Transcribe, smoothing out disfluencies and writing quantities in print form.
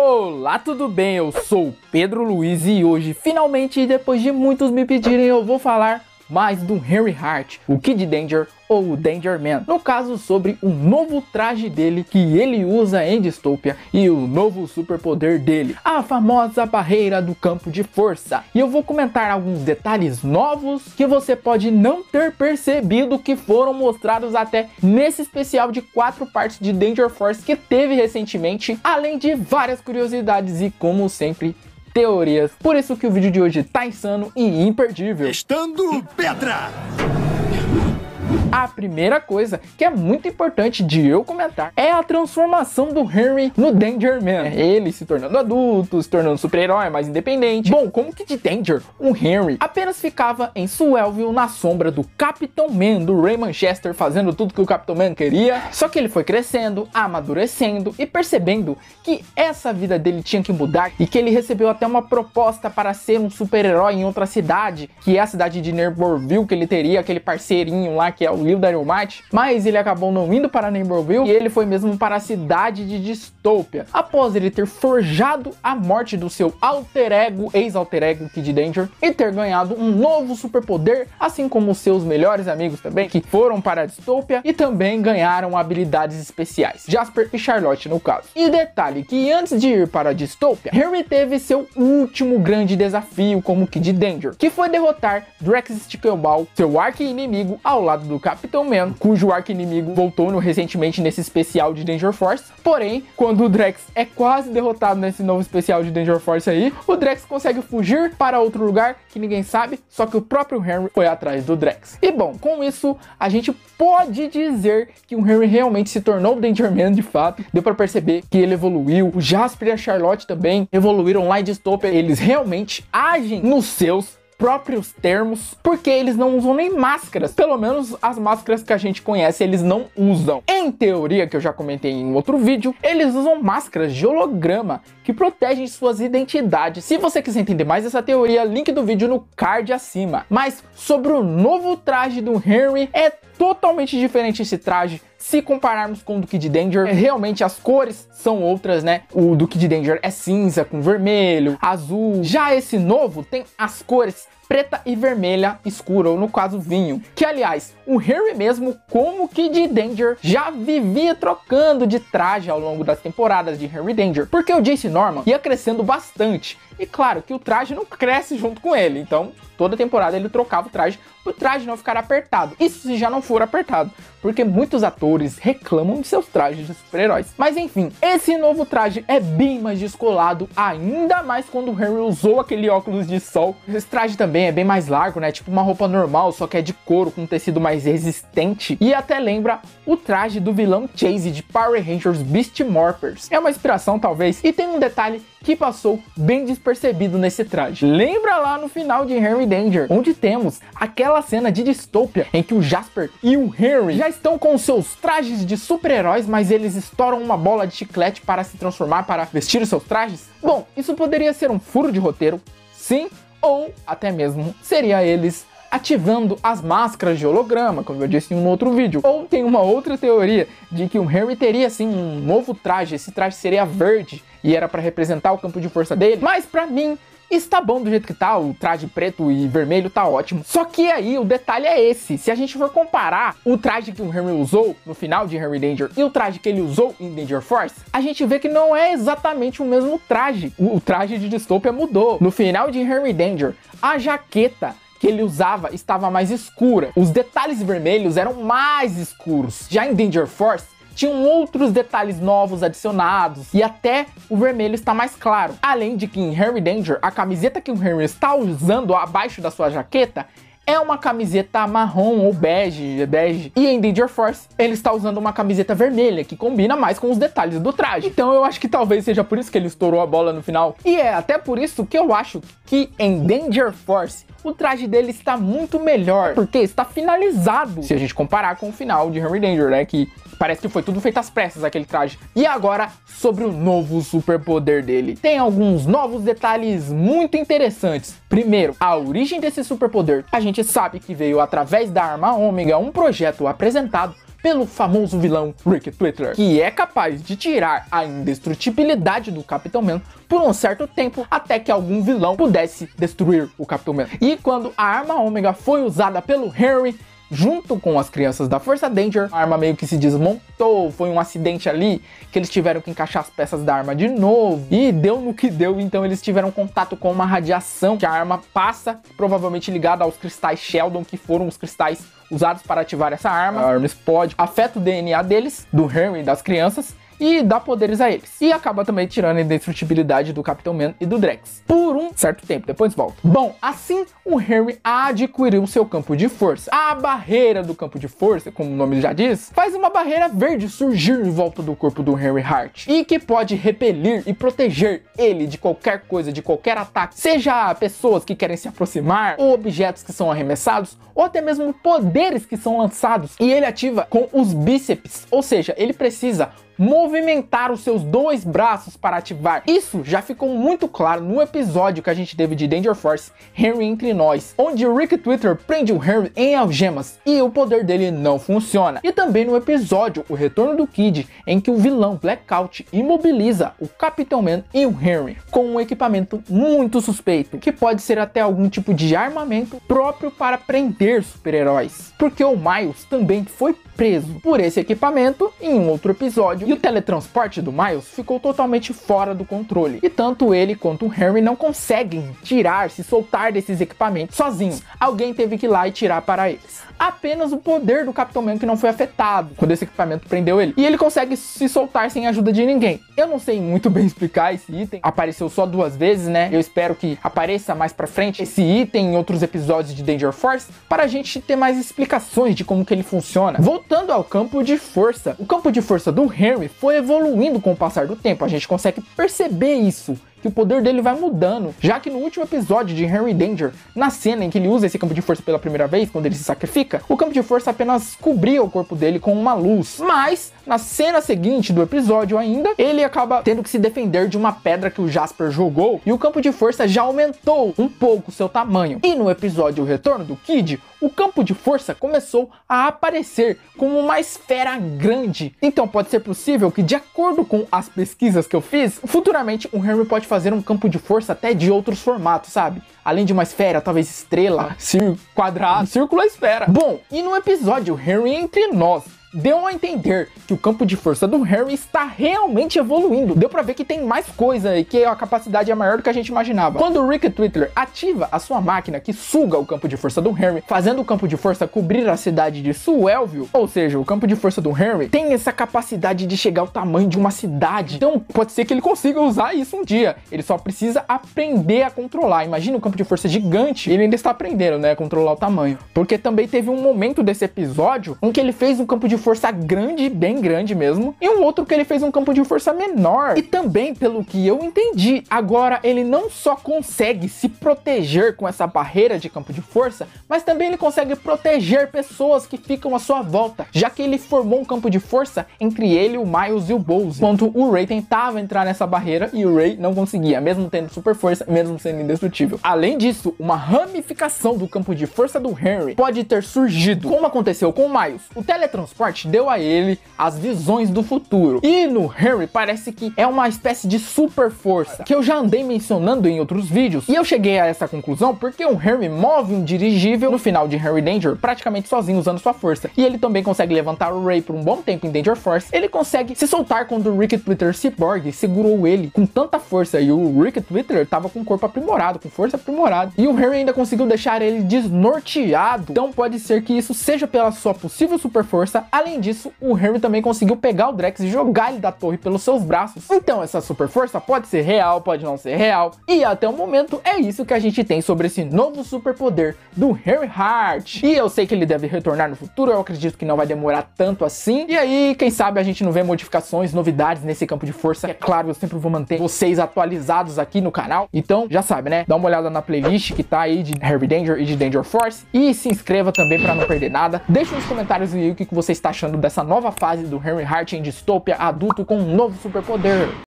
Olá, tudo bem? Eu sou o Pedro Luiz e hoje, finalmente, depois de muitos me pedirem, eu vou falar mais do Henry Hart, o Kid Danger ou o Danger Man. No caso, sobre o novo traje dele que ele usa em Dystopia e o novo superpoder dele, a famosa barreira do campo de força. E eu vou comentar alguns detalhes novos que você pode não ter percebido que foram mostrados até nesse especial de 4 partes de Danger Force que teve recentemente, além de várias curiosidades e, como sempre, teorias. Por isso que o vídeo de hoje tá insano e imperdível. Testando pedra! A primeira coisa que é muito importante de eu comentar é a transformação do Henry no Danger Man. Ele se tornando adulto, se tornando super-herói mais independente. Bom, como que de Danger, o Henry apenas ficava em Swellville na sombra do Capitão Man, do Ray Manchester, fazendo tudo que o Capitão Man queria. Só que ele foi crescendo, amadurecendo e percebendo que essa vida dele tinha que mudar e que ele recebeu até uma proposta para ser um super-herói em outra cidade, que é a cidade de Neighborville, que ele teria aquele parceirinho lá que é o Lil Dynamite, mas ele acabou não indo para Neighborville e ele foi mesmo para a cidade de Dystopia, após ele ter forjado a morte do seu alter ego, ex-alter ego Kid Danger, e ter ganhado um novo superpoder, assim como seus melhores amigos também, que foram para a Dystopia e também ganharam habilidades especiais, Jasper e Charlotte no caso. E detalhe que antes de ir para a Dystopia, Henry teve seu último grande desafio como Kid Danger, que foi derrotar Drax Stickleball, seu arqui-inimigo, ao lado do Capitão Man, cujo arqui-inimigo voltou recentemente nesse especial de Danger Force. Porém, quando o Drax é quase derrotado nesse novo especial de Danger Force aí, o Drax consegue fugir para outro lugar que ninguém sabe, só que o próprio Henry foi atrás do Drax. E bom, com isso, a gente pode dizer que o Henry realmente se tornou o Danger Man de fato. Deu pra perceber que ele evoluiu, o Jasper e a Charlotte também evoluíram lá em Dystopia. Eles realmente agem nos seus próprios termos, porque eles não usam nem máscaras. Pelo menos as máscaras que a gente conhece, eles não usam. Em teoria, que eu já comentei em outro vídeo, eles usam máscaras de holograma que protegem suas identidades. Se você quiser entender mais essa teoria, link do vídeo no card acima. Mas sobre o novo traje do Henry, é totalmente diferente esse traje. Se compararmos com o do Kid Danger, realmente as cores são outras, né? O do Kid Danger é cinza com vermelho, azul. Já esse novo tem as cores preta e vermelha escura, ou no caso vinho. Que aliás, o Henry mesmo, como Kid Danger, já vivia trocando de traje ao longo das temporadas de Henry Danger, porque o Jace Norman ia crescendo bastante. E claro que o traje não cresce junto com ele, então toda temporada ele trocava o traje não ficar apertado. Isso se já não for apertado, porque muitos atores reclamam de seus trajes de super-heróis. Mas enfim, esse novo traje é bem mais descolado, ainda mais quando o Henry usou aquele óculos de sol. Esse traje também é bem mais largo, né? Tipo uma roupa normal, só que é de couro com tecido mais resistente. E até lembra o traje do vilão Chase de Power Rangers Beast Morphers. É uma inspiração talvez. E tem um detalhe que passou bem despercebido nesse traje. Lembra lá no final de Henry Danger, onde temos aquela cena de Dystopia em que o Jasper e o Henry já estão com seus trajes de super-heróis, mas eles estouram uma bola de chiclete para se transformar, para vestir os seus trajes? Bom, isso poderia ser um furo de roteiro, sim, ou até mesmo seria eles ativando as máscaras de holograma, como eu disse em um outro vídeo. Ou tem uma outra teoria de que o Henry teria sim um novo traje, esse traje seria verde e era para representar o campo de força dele, mas para mim está bom do jeito que tá, o traje preto e vermelho tá ótimo. Só que aí o detalhe é esse, se a gente for comparar o traje que o Henry usou no final de Henry Danger e o traje que ele usou em Danger Force, a gente vê que não é exatamente o mesmo traje. O traje de Dystopia mudou. No final de Henry Danger, a jaqueta que ele usava estava mais escura, os detalhes vermelhos eram mais escuros. Já em Danger Force, tinham outros detalhes novos adicionados e até o vermelho está mais claro. Além de que em Henry Danger, a camiseta que o Henry está usando abaixo da sua jaqueta é uma camiseta marrom ou bege. E em Danger Force, ele está usando uma camiseta vermelha, que combina mais com os detalhes do traje. Então eu acho que talvez seja por isso que ele estourou a bola no final. E é até por isso que eu acho que em Danger Force, o traje dele está muito melhor, porque está finalizado, se a gente comparar com o final de Henry Danger, né, que parece que foi tudo feito às pressas, aquele traje. E agora, sobre o novo superpoder dele. Tem alguns novos detalhes muito interessantes. Primeiro, a origem desse superpoder. A gente sabe que veio através da Arma Ômega, um projeto apresentado pelo famoso vilão Rick Twitter, que é capaz de tirar a indestrutibilidade do Capitão Man por um certo tempo, até que algum vilão pudesse destruir o Capitão Man. E quando a arma Ômega foi usada pelo Henry, junto com as crianças da Força Danger, a arma meio que se desmontou, foi um acidente ali, que eles tiveram que encaixar as peças da arma de novo, e deu no que deu, então eles tiveram contato com uma radiação que a arma passa, provavelmente ligada aos cristais Sheldon, que foram os cristais usados para ativar essa arma. A arma explode, afeta o DNA deles, do Henry e das crianças, e dá poderes a eles. E acaba também tirando a indestrutibilidade do Capitão Man e do Drax por um certo tempo, depois volta. Bom, assim o Henry adquiriu seu campo de força. A barreira do campo de força, como o nome já diz, faz uma barreira verde surgir em volta do corpo do Henry Hart, e que pode repelir e proteger ele de qualquer coisa, de qualquer ataque, seja pessoas que querem se aproximar, ou objetos que são arremessados, ou até mesmo poderes que são lançados. E ele ativa com os bíceps, ou seja, ele precisa movimentar os seus dois braços para ativar. Isso já ficou muito claro no episódio que a gente teve de Danger Force, Henry Entre Nós, onde o Rick Twitter prende o Henry em algemas e o poder dele não funciona. E também no episódio O Retorno do Kid, em que o vilão Blackout imobiliza o Capitão Man e o Henry com um equipamento muito suspeito, que pode ser até algum tipo de armamento próprio para prender super-heróis, porque o Miles também foi preso por esse equipamento em um outro episódio, e o teletransporte do Miles ficou totalmente fora do controle, e tanto ele quanto o Henry não conseguem se soltar desses equipamentos sozinhos. Alguém teve que ir lá e tirar para eles. Apenas o poder do Capitão Man que não foi afetado quando esse equipamento prendeu ele, e ele consegue se soltar sem ajuda de ninguém. Eu não sei muito bem explicar esse item, apareceu só 2 vezes, né? Eu espero que apareça mais pra frente esse item em outros episódios de Danger Force, para a gente ter mais explicações de como que ele funciona. Voltando ao campo de força, o campo de força do Henry foi evoluindo com o passar do tempo, a gente consegue perceber isso, que o poder dele vai mudando, já que no último episódio de Henry Danger, na cena em que ele usa esse campo de força pela primeira vez, quando ele se sacrifica, o campo de força apenas cobria o corpo dele com uma luz, mas na cena seguinte do episódio ainda, ele acaba tendo que se defender de uma pedra que o Jasper jogou, e o campo de força já aumentou um pouco seu tamanho. E no episódio O Retorno do Kid, o campo de força começou a aparecer como uma esfera grande. Então pode ser possível que, de acordo com as pesquisas que eu fiz, futuramente o Henry pode fazer um campo de força até de outros formatos, sabe? Além de uma esfera, talvez estrela, círculo, quadrado, círculo é esfera. Bom, e no episódio Henry Entre Nós, deu a entender que o campo de força do Henry está realmente evoluindo. Deu pra ver que tem mais coisa e que a capacidade é maior do que a gente imaginava. Quando o Rick Twitter ativa a sua máquina que suga o campo de força do Henry, fazendo o campo de força cobrir a cidade de Suelville, ou seja, o campo de força do Henry tem essa capacidade de chegar ao tamanho de uma cidade. Então pode ser que ele consiga usar isso um dia. Ele só precisa aprender a controlar. Imagina um campo de força gigante, ele ainda está aprendendo, né, a controlar o tamanho. Porque também teve um momento desse episódio em que ele fez um campo de força grande, bem grande mesmo, e um outro que ele fez um campo de força menor. E também, pelo que eu entendi, agora ele não só consegue se proteger com essa barreira de campo de força, mas também ele consegue proteger pessoas que ficam à sua volta, já que ele formou um campo de força entre ele, o Miles e o Bowser, enquanto o Ray tentava entrar nessa barreira e o Ray não conseguia, mesmo tendo super força, mesmo sendo indestrutível. Além disso, uma ramificação do campo de força do Henry pode ter surgido, como aconteceu com o Miles. O teletransporte deu a ele as visões do futuro, e no Henry parece que é uma espécie de super força, que eu já andei mencionando em outros vídeos, e eu cheguei a essa conclusão porque o Henry move um dirigível no final de Henry Danger praticamente sozinho, usando sua força, e ele também consegue levantar o Ray por um bom tempo em Danger Force. Ele consegue se soltar quando o Rick Twitter Cyborg segurou ele com tanta força, e o Rick Twitter tava com o corpo aprimorado, com força aprimorada, e o Henry ainda conseguiu deixar ele desnorteado. Então pode ser que isso seja pela sua possível super força. Além disso, o Henry também conseguiu pegar o Drax e jogar ele da torre pelos seus braços. Então essa super força pode ser real, pode não ser real, e até o momento é isso que a gente tem sobre esse novo superpoder do Henry Hart. E eu sei que ele deve retornar no futuro, eu acredito que não vai demorar tanto assim, e aí quem sabe a gente não vê modificações, novidades nesse campo de força. É claro, eu sempre vou manter vocês atualizados aqui no canal, então já sabe, né? Dá uma olhada na playlist que tá aí de Henry Danger e de Danger Force, e se inscreva também para não perder nada. Deixa nos comentários aí o que você está achando dessa nova fase do Henry Hart em Dystopia adulto com um novo superpoder.